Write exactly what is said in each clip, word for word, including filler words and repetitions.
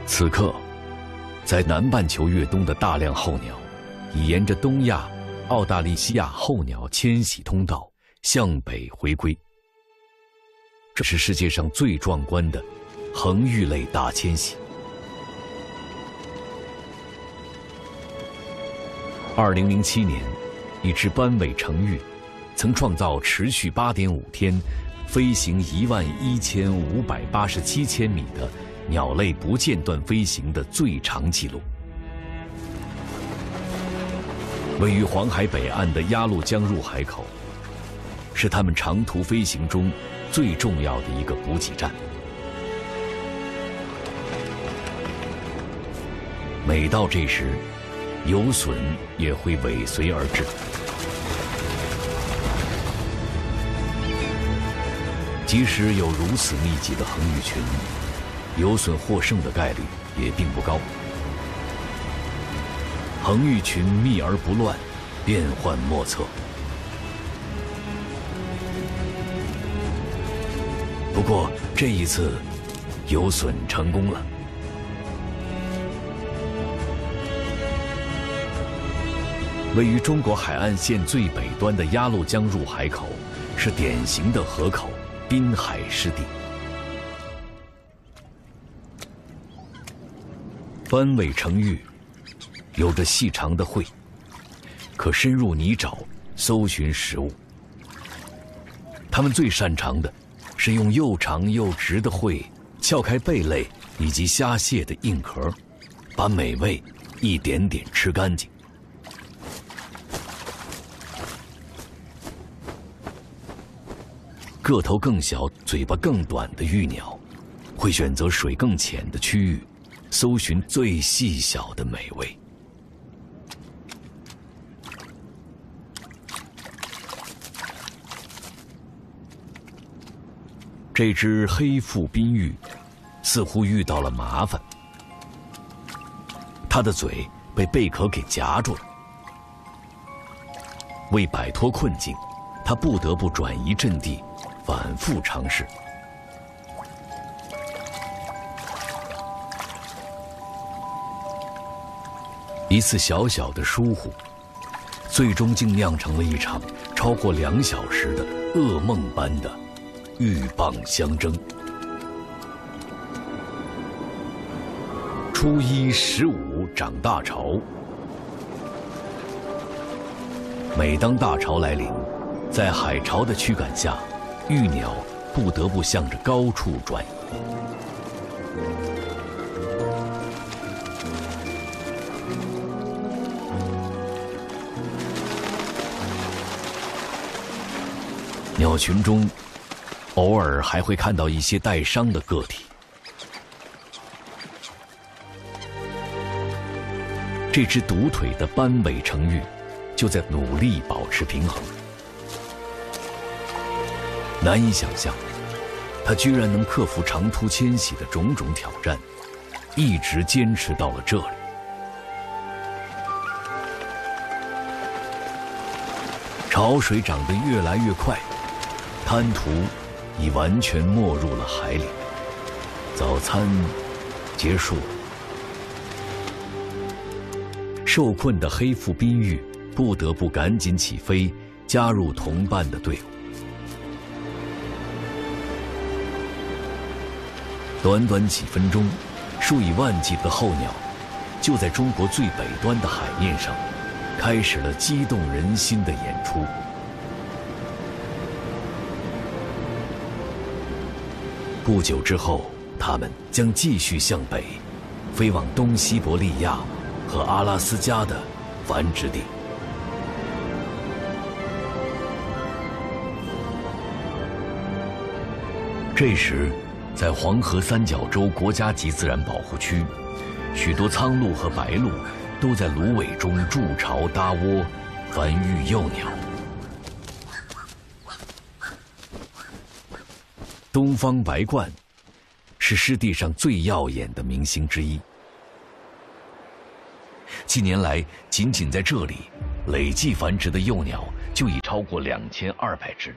此刻，在南半球越冬的大量候鸟，已沿着东亚、澳大利西亚候鸟迁徙通道向北回归。这是世界上最壮观的恒玉类大迁徙。二零零七年，一只斑尾成玉曾创造持续八点五天、飞行一万一千五百八十七千米的鸟类不间断飞行的最长纪录。位于黄海北岸的鸭绿江入海口，是它们长途飞行中最重要的一个补给站。每到这时，游隼也会尾随而至。即使有如此密集的恒玉群，游隼获胜的概率也并不高。恒玉群密而不乱，变幻莫测。不过这一次，游隼成功了。位于中国海岸线最北端的鸭绿江入海口，是典型的河口滨海湿地。斑尾成玉有着细长的喙，可深入泥沼搜寻食物。它们最擅长的是用又长又直的喙撬开贝类以及虾蟹的硬壳，把美味一点点吃干净。个头更小、嘴巴更短的玉鸟，会选择水更浅的区域，搜寻最细小的美味。这只黑腹滨玉似乎遇到了麻烦，它的嘴被贝壳给夹住了。为摆脱困境，它不得不转移阵地，反复尝试。一次小小的疏忽，最终竟酿成了一场超过两小时的噩梦般的鹬蚌相争。初一十五涨大潮，每当大潮来临，在海潮的驱赶下，玉鸟不得不向着高处转移。鸟群中，偶尔还会看到一些带伤的个体。这只独腿的斑尾成玉就在努力保持平衡。难以想象，它居然能克服长途迁徙的种种挑战，一直坚持到了这里。潮水涨得越来越快，滩涂已完全没入了海里。早餐结束了，受困的黑腹滨玉不得不赶紧起飞，加入同伴的队伍。短短几分钟，数以万计的候鸟就在中国最北端的海面上开始了激动人心的演出。不久之后，它们将继续向北，飞往东西伯利亚和阿拉斯加的繁殖地。这时，在黄河三角洲国家级自然保护区，许多苍鹭和白鹭都在芦苇中筑巢搭窝，繁育幼鸟。东方白鹳是湿地上最耀眼的明星之一。近年来，仅仅在这里，累计繁殖的幼鸟就已超过两千二百只。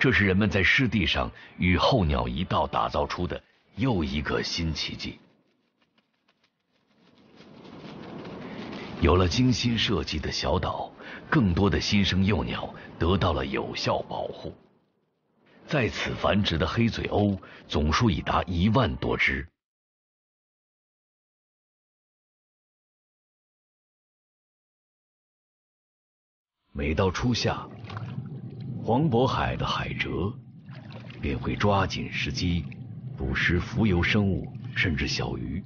这是人们在湿地上与候鸟一道打造出的又一个新奇迹。有了精心设计的小岛，更多的新生幼鸟得到了有效保护。在此繁殖的黑嘴鸥总数已达一万多只。每到初夏，黄渤海的海蜇便会抓紧时机捕食浮游生物，甚至小鱼。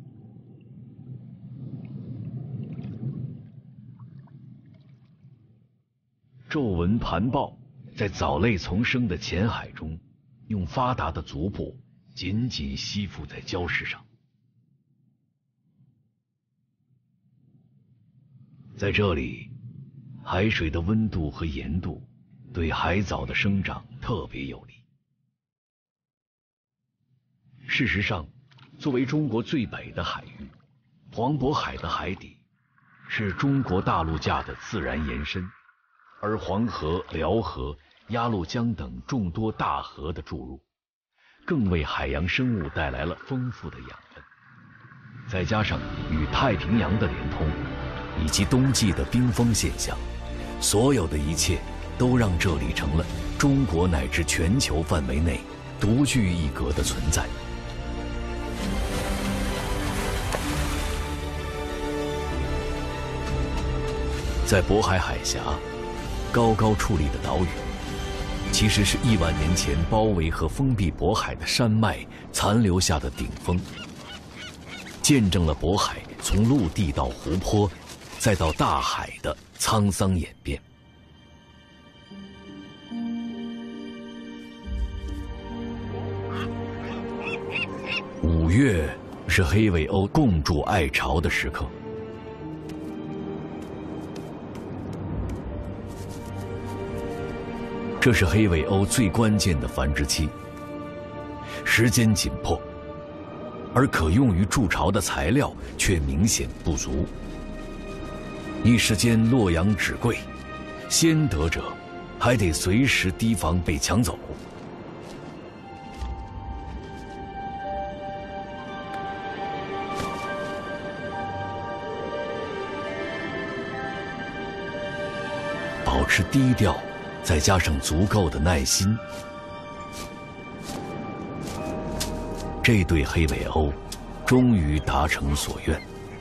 皱纹盘豹在藻类丛生的浅海中，用发达的足部紧紧吸附在礁石上。在这里，海水的温度和盐度对海藻的生长特别有利。事实上，作为中国最北的海域，黄渤海的海底是中国大陆架的自然延伸，而黄河、辽河、鸭绿江等众多大河的注入，更为海洋生物带来了丰富的养分。再加上与太平洋的连通，以及冬季的冰封现象，所有的一切都让这里成了中国乃至全球范围内独具一格的存在。在渤海海峡高高矗立的岛屿，其实是亿万年前包围和封闭渤海的山脉残留下的顶峰，见证了渤海从陆地到湖泊再到大海的沧桑演变。五月是黑尾鸥共筑爱巢的时刻。这是黑尾鸥最关键的繁殖期，时间紧迫，而可用于筑巢的材料却明显不足。一时间洛阳纸贵，先得者还得随时提防被抢走。保持低调，再加上足够的耐心，这对黑尾鸥终于达成所愿。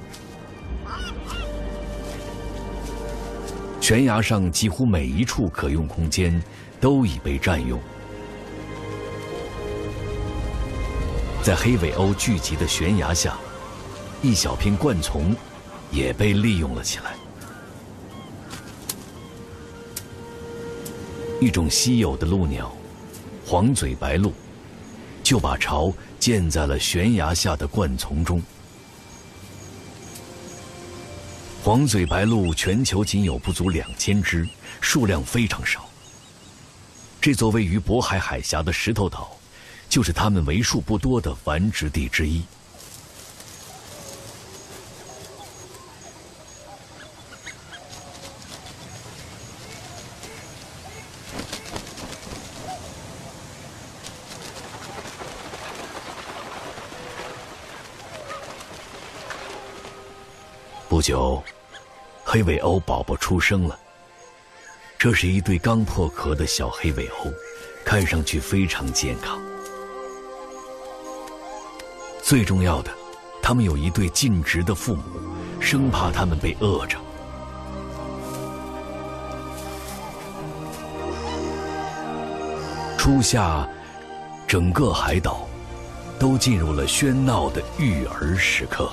悬崖上几乎每一处可用空间都已被占用，在黑尾鸥聚集的悬崖下，一小片灌丛也被利用了起来。一种稀有的鹭鸟，黄嘴白鹭，就把巢建在了悬崖下的灌丛中。黄嘴白鹭全球仅有不足两千只，数量非常少。这座位于渤海海峡的石头岛，就是它们为数不多的繁殖地之一。不久，黑尾鸥宝宝出生了。这是一对刚破壳的小黑尾鸥，看上去非常健康。最重要的，它们有一对尽职的父母，生怕它们被饿着。初夏，整个海岛都进入了喧闹的育儿时刻。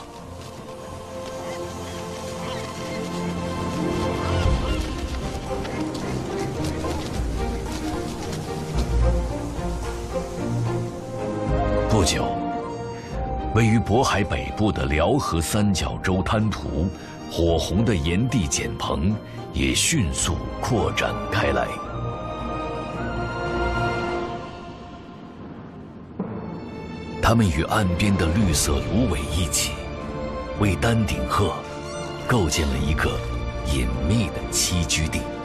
不久，位于渤海北部的辽河三角洲滩涂，火红的岩地茧棚也迅速扩展开来。它们与岸边的绿色芦苇一起，为丹顶鹤构建了一个隐秘的栖居地。